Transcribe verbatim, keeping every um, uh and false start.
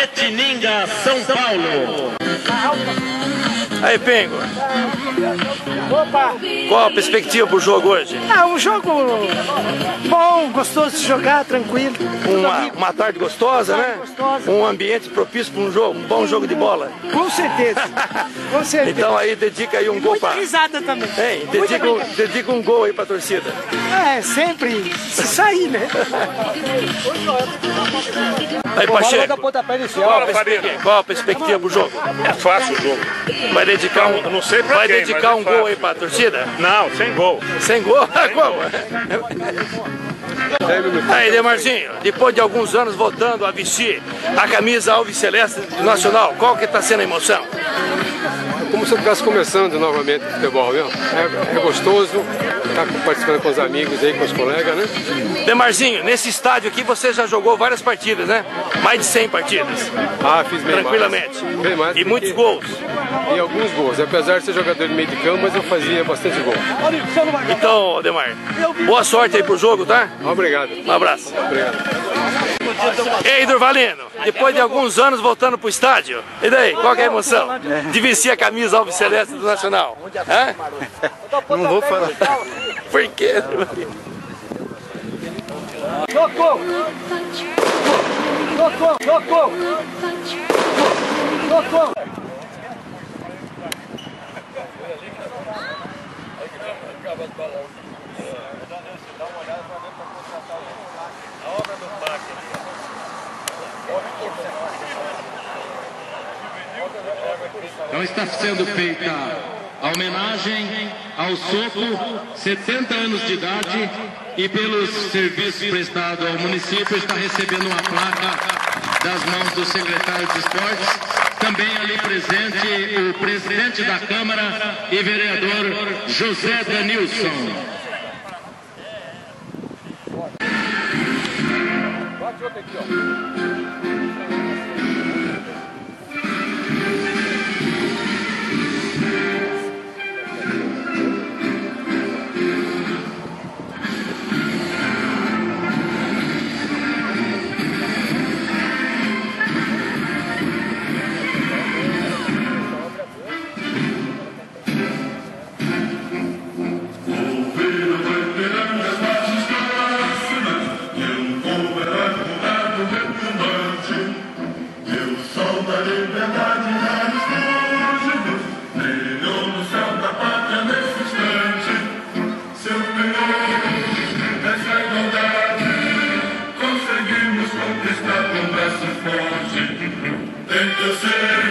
Itapetininga, São Paulo. Aí, Pingo. Opa! Qual a perspectiva pro jogo hoje? É um jogo bom, gostoso de jogar, tranquilo. Uma, uma tarde gostosa, Uma tarde né? gostosa. Um ambiente propício para um jogo, um bom jogo de bola. Com certeza. Com certeza. Então aí dedica aí um gol Muita para... risada também. Hein, Muita dedica, um, brincadeira. dedica um gol aí pra torcida. É, sempre se sair, né? Aí, Pacheco, qual a, Fala, perspectiva, qual a perspectiva pro jogo? É fácil o jogo. Vai dedicar um, Eu não sei pra vai quem, dedicar mas um é gol aí pra torcida? Não, sem gol. Sem gol? Como? Aí, Demarzinho, depois de alguns anos voltando a vestir a camisa alves celeste do Nacional, qual que tá sendo a emoção? Como se eu estivesse começando novamente o futebol, viu? É, é gostoso estar participando com os amigos aí, com os colegas, né? Demarzinho, nesse estádio aqui você já jogou várias partidas, né? Mais de cem partidas. Ah, fiz bem Tranquilamente. mais. Bem mais E porque- muitos gols. E alguns gols. Apesar de ser jogador de meio de campo, mas eu fazia bastante gol. Então, Demar, boa sorte aí pro jogo, tá? Obrigado. Um abraço. Obrigado. Ei, Durvalino, depois de alguns anos voltando pro estádio, e daí, qual que é a emoção? De vestir a camisa alves celeste do Nacional? Hã? Não vou falar. Por quê? Tocou! Tocou! Tocou! Tocou! Então está sendo feita a homenagem ao Soco, setenta anos de idade, e pelos serviços prestados ao município está recebendo uma placa das mãos do secretário de Esportes. Também ali presente o presidente da Câmara e vereador José Danilson. Tem que ser